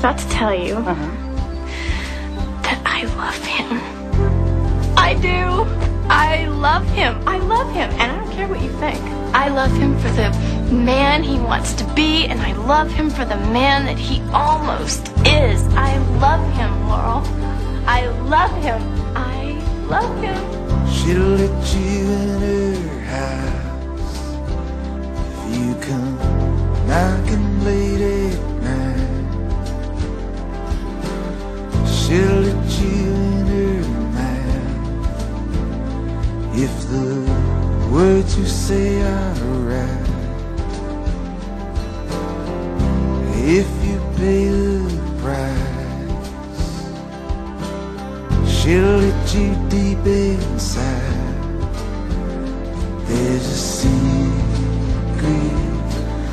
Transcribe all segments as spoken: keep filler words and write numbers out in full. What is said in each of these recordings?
about to tell you uh-huh. that I love him. I do. I love him. I love him. And I don't care what you think. I love him for the man he wants to be, and I love him for the man that he almost is. I love him, Laurel. I love him. I love him. She'll let you in her house if you come knocking late at night. She'll let you in her mouth if the words you say are right. If you pay the price, she'll let you deep inside. There's a secret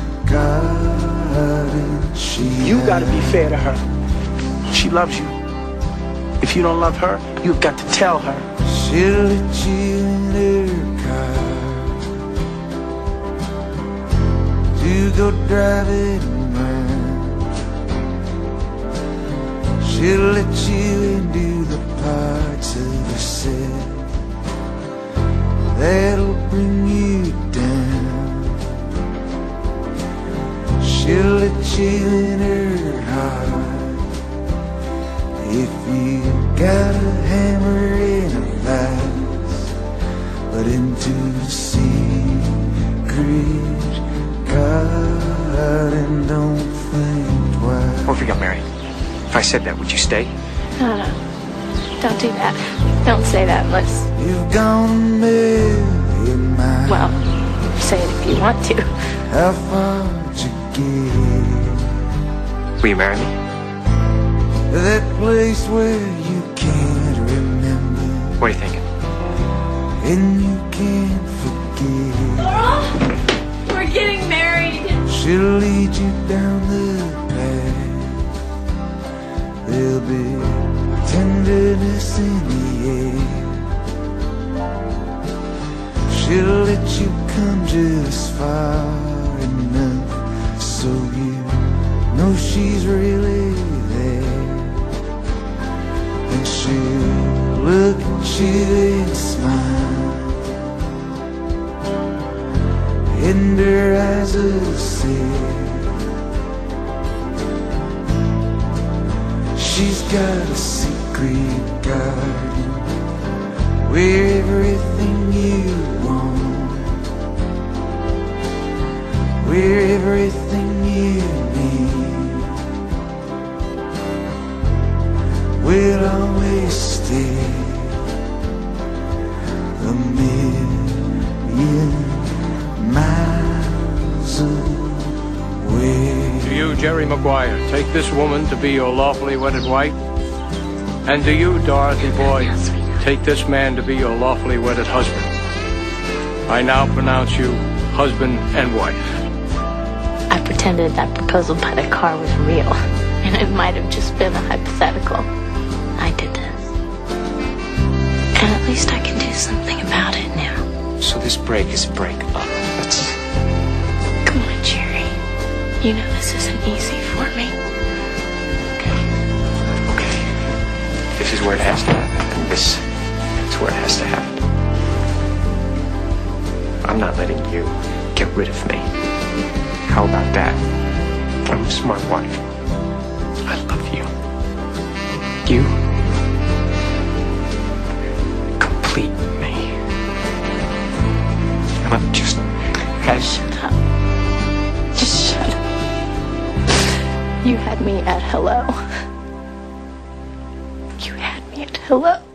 garden she You gotta be fair to her. She loves you. If you don't love her, you've got to tell her. She'll let you in her car to go driving around. She'll let you into the parts of herself that'll bring you down. She'll let you in her heart if you got a hammer and a vise, but into the secret garden, don't think twice. What if we got married? If I said that, would you stay? No, no. Don't do that. Don't say that unless... You've gone a million miles. Well, say it if you want to. How far'd you get? Will you marry me? That place where you can't remember What are you thinking? and you can't forget. Laurel, we're getting married. She'll lead you down the path. There'll be tenderness in the air. She'll let you come just far enough so you know she's really there. And she'll look at you and smile, and her eyes will say she's got a secret garden where everything you want, where everything you need will always stay a million miles away. Do you, Jerry Maguire, take this woman to be your lawfully wedded wife? And do you, Dorothy Boyd, take this man to be your lawfully wedded husband? I now pronounce you husband and wife. I pretended that proposal by the car was real, and it might have just been a hypothetical. I did this. And at least I can do something about it now. So this break is a break up. That's... Come on, Jerry. You know this isn't easy for me. Okay. Okay. This is where it has to happen. This is where it has to happen. I'm not letting you get rid of me. How about that? I'm a smart wife. I love you. You complete me. And I'm just as... Shut up. Just shut up. You had me at hello. You had me at hello.